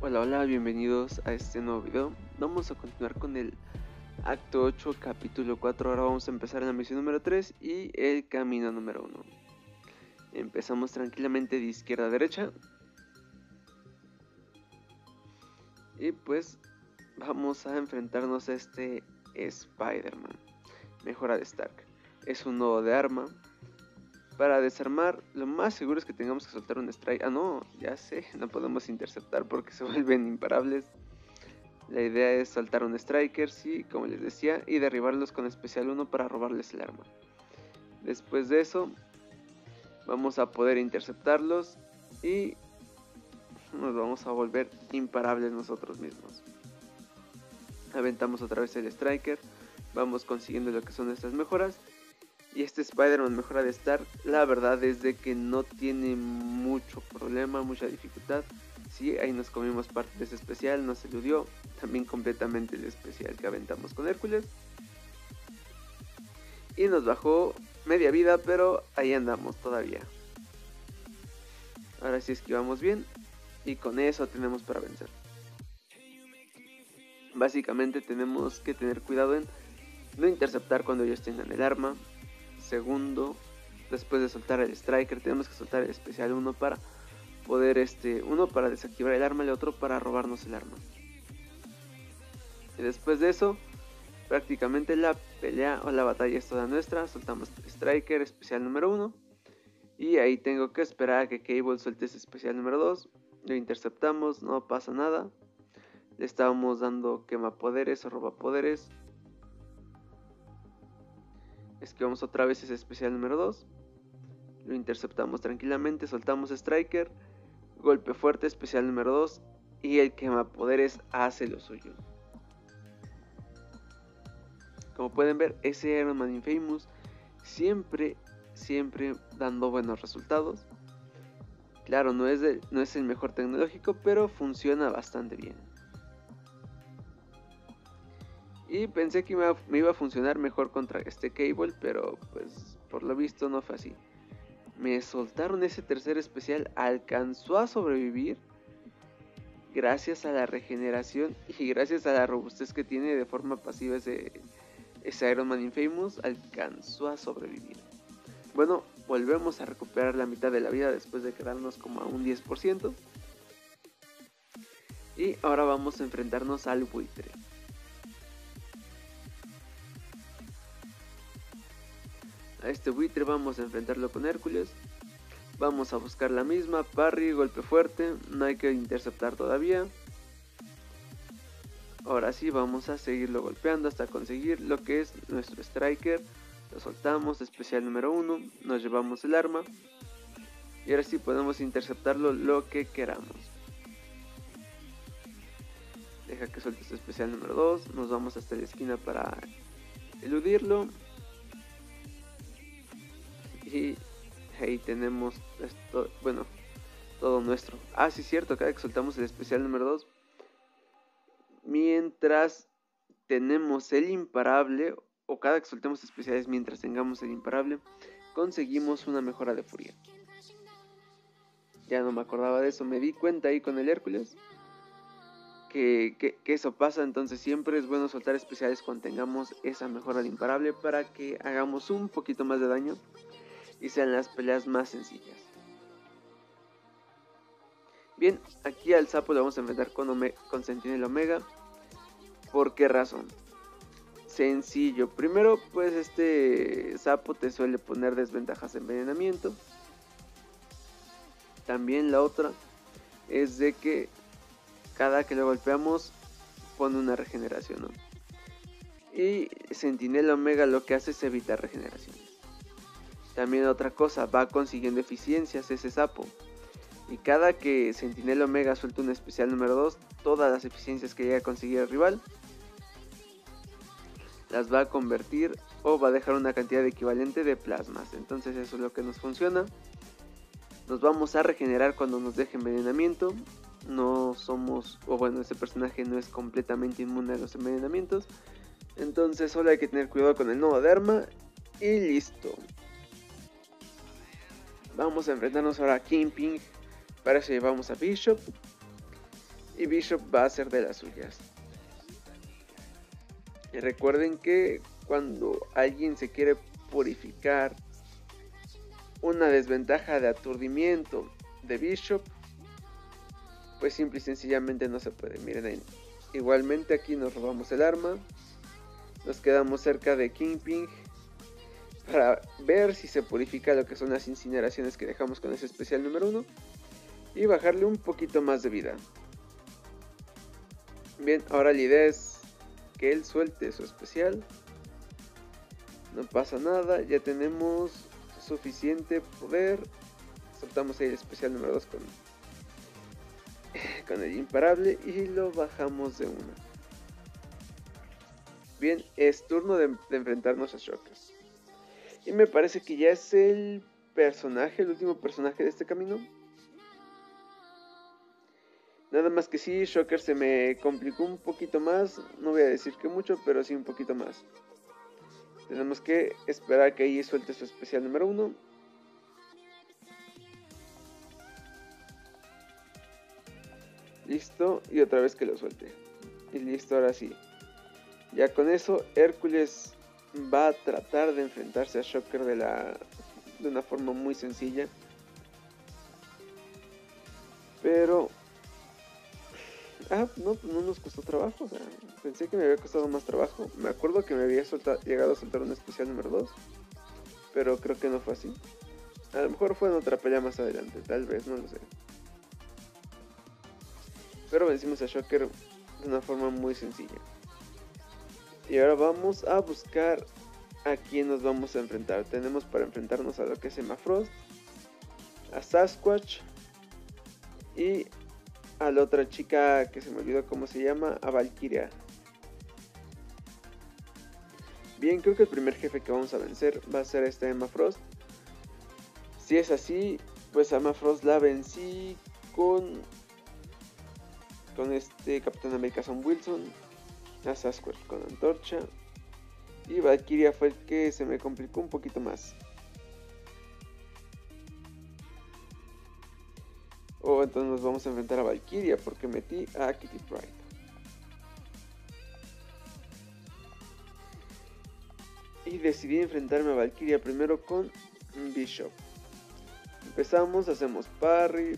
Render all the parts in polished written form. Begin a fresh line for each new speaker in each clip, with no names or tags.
Hola, hola, bienvenidos a este nuevo video. Vamos a continuar con el acto 8, capítulo 4. Ahora vamos a empezar en la misión número 3 y el camino número 1. Empezamos tranquilamente de izquierda a derecha. Y pues vamos a enfrentarnos a este Spider-Man. Mejora de Stark. Es un nodo de arma. Para desarmar, lo más seguro es que tengamos que soltar un strike. Ah, no, ya sé, no podemos interceptar porque se vuelven imparables. La idea es saltar un striker, sí, como les decía, y derribarlos con especial 1 para robarles el arma. Después de eso, vamos a poder interceptarlos y nos vamos a volver imparables nosotros mismos. Aventamos otra vez el striker, vamos consiguiendo lo que son estas mejoras. Y este Spider-Man mejora de Stark, la verdad es de que no tiene mucho problema, mucha dificultad. Sí, ahí nos comimos parte de ese especial, nos eludió también completamente el especial que aventamos con Hércules. Y nos bajó media vida, pero ahí andamos todavía. Ahora sí esquivamos bien y con eso tenemos para vencer. Básicamente tenemos que tener cuidado en no interceptar cuando ellos tengan el arma. Segundo, después de soltar el striker tenemos que soltar el especial 1 para poder uno para desactivar el arma y el otro para robarnos el arma. Y después de eso prácticamente la pelea o la batalla es toda nuestra. Soltamos striker especial número 1 y ahí tengo que esperar a que Cable suelte ese especial número 2. Lo interceptamos, no pasa nada. Le estábamos dando quemapoderes o robapoderes. Esquivamos otra vez ese especial número 2. Lo interceptamos tranquilamente, soltamos striker, golpe fuerte, especial número 2 y el quemapoderes hace lo suyo. Como pueden ver, ese Iron Man Infamous siempre dando buenos resultados. Claro, no es el mejor tecnológico, pero funciona bastante bien. Y pensé que me iba a funcionar mejor contra este Cable, pero pues por lo visto no fue así. Me soltaron ese tercer especial, alcanzó a sobrevivir gracias a la regeneración y gracias a la robustez que tiene de forma pasiva ese Iron Man Infamous, alcanzó a sobrevivir. Bueno, volvemos a recuperar la mitad de la vida después de quedarnos como a un 10%. Y ahora vamos a enfrentarnos al buitre. A este buitre vamos a enfrentarlo con Hércules. Vamos a buscar la misma, parry, golpe fuerte, no hay que interceptar todavía. Ahora sí vamos a seguirlo golpeando hasta conseguir lo que es nuestro striker. Lo soltamos, especial número 1, nos llevamos el arma. Y ahora sí podemos interceptarlo lo que queramos. Deja que suelte este especial número 2, nos vamos hasta la esquina para eludirlo. Y ahí tenemos esto, bueno, todo nuestro. Ah, sí, cierto, cada que soltamos el especial número 2, mientras tenemos el imparable, o cada que soltemos especiales mientras tengamos el imparable, conseguimos una mejora de furia. Ya no me acordaba de eso, me di cuenta ahí con el Hércules que eso pasa, entonces siempre es bueno soltar especiales cuando tengamos esa mejora de imparable para que hagamos un poquito más de daño y sean las peleas más sencillas. Bien, aquí al sapo lo vamos a enfrentar con Sentinel Omega. ¿Por qué razón? Sencillo, primero pues este sapo te suele poner desventajas de envenenamiento. También la otra es de que cada que lo golpeamos pone una regeneración, ¿no? Y Sentinel Omega lo que hace es evitar regeneraciones. También otra cosa, va consiguiendo eficiencias ese sapo. Y cada que Sentinel Omega suelta un especial número 2, todas las eficiencias que llega a conseguir el rival las va a convertir o va a dejar una cantidad equivalente de plasmas. Entonces eso es lo que nos funciona. Nos vamos a regenerar cuando nos deje envenenamiento. No somos, o bueno, este personaje no es completamente inmune a los envenenamientos. Entonces solo hay que tener cuidado con el nodo de arma y listo. Vamos a enfrentarnos ahora a Kingpin. Para eso llevamos a Bishop. y Bishop va a ser de las suyas. Y recuerden que cuando alguien se quiere purificar una desventaja de aturdimiento de Bishop, pues simple y sencillamente no se puede. Miren ahí. Igualmente aquí nos robamos el arma. Nos quedamos cerca de Kingpin para ver si se purifica lo que son las incineraciones que dejamos con ese especial número 1. Y bajarle un poquito más de vida. Bien, ahora la idea es que él suelte su especial. No pasa nada, ya tenemos suficiente poder. Soltamos ahí el especial número 2 con el imparable y lo bajamos de una. Bien, es turno de enfrentarnos a Shocker. Y me parece que ya es el último personaje de este camino. Nada más que sí, Shocker se me complicó un poquito más. No voy a decir que mucho, pero sí un poquito más. Tenemos que esperar que ahí suelte su especial número 1. Listo, y otra vez que lo suelte. Y listo, ahora sí. Ya con eso, Hércules va a tratar de enfrentarse a Shocker de una forma muy sencilla. Pero... no, pues no nos costó trabajo. O sea, pensé que me había costado más trabajo. Me acuerdo que me había llegado a soltar un especial número 2. Pero creo que no fue así. A lo mejor fue en otra pelea más adelante. Tal vez, no lo sé. Pero vencimos a Shocker de una forma muy sencilla. Y ahora vamos a buscar a quién nos vamos a enfrentar. Tenemos para enfrentarnos a lo que es Emma Frost, a Sasquatch y a la otra chica que se me olvidó cómo se llama, a Valkyria. Bien, creo que el primer jefe que vamos a vencer va a ser esta Emma Frost. Si es así, pues a Emma Frost la vencí con este Capitán América Sam Wilson, a Sasquatch con Antorcha y Valkyria fue el que se me complicó un poquito más. Entonces nos vamos a enfrentar a Valkyria porque metí a Kitty Pryde. Y decidí enfrentarme a Valkyria primero con Bishop. Empezamos, hacemos parry,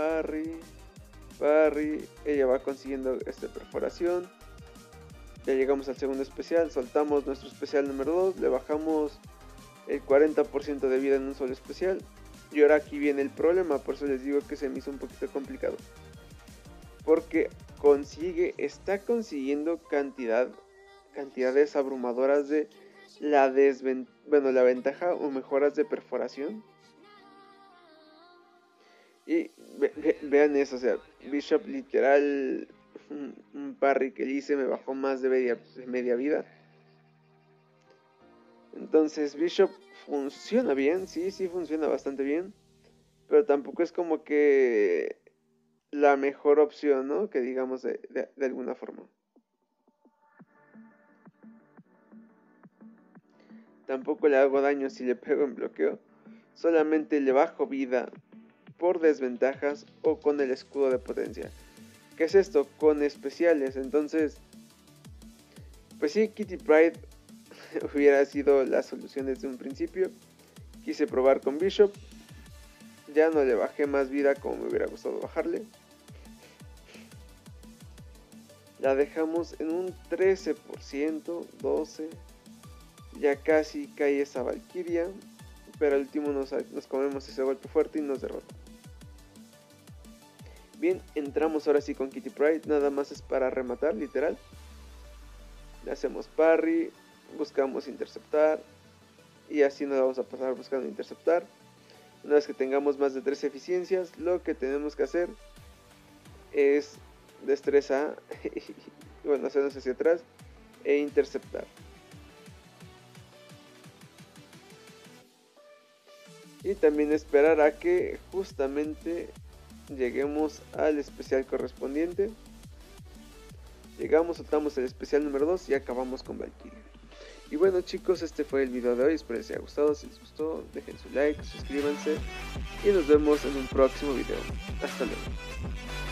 ella va consiguiendo esta perforación. Ya llegamos al segundo especial, soltamos nuestro especial número 2, le bajamos el 40% de vida en un solo especial. Y ahora aquí viene el problema, por eso les digo que se me hizo un poquito complicado. Porque está consiguiendo cantidades abrumadoras de la ventaja o mejoras de perforación. Y vean eso, o sea, Bishop literal, un parry que le hice me bajó más de media vida. Entonces Bishop funciona bien, sí funciona bastante bien. Pero tampoco es como que la mejor opción, ¿no? Que digamos de alguna forma. Tampoco le hago daño si le pego en bloqueo. Solamente le bajo vida por desventajas o con el escudo de potencia. ¿Qué es esto? Con especiales. Entonces, pues sí, Kitty Pryde hubiera sido la solución desde un principio. Quise probar con Bishop. Ya no le bajé más vida como me hubiera gustado bajarle. La dejamos en un 13%, 12%. Ya casi cae esa Valkyria. Pero al último nos comemos ese golpe fuerte y nos derrota. Bien, entramos ahora sí con Kitty Pryde. Nada más es para rematar, literal. Le hacemos parry. Buscamos interceptar. Y así nos vamos a pasar buscando interceptar. Una vez que tengamos más de 3 eficiencias, lo que tenemos que hacer es destreza, bueno, hacernos hacia atrás e interceptar. Y también esperar a que justamente lleguemos al especial correspondiente. Llegamos, soltamos el especial número 2 y acabamos con Valkyria. Y bueno chicos, este fue el video de hoy, espero les haya gustado. Si les gustó, dejen su like, suscríbanse y nos vemos en un próximo video. Hasta luego.